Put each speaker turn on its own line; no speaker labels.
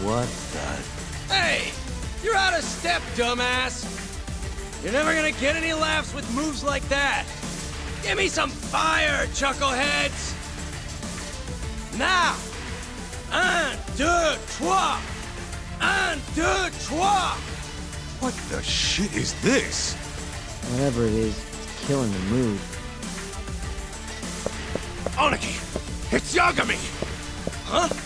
What the?
Hey! You're out of step, dumbass! You're never gonna get any laughs with moves like that! Give me some fire, chuckleheads! Now! Un, deux, trois! Un, deux, trois!
What the shit is this?
Whatever it is, it's killing the mood.
Oniki! It's Yagami! Huh?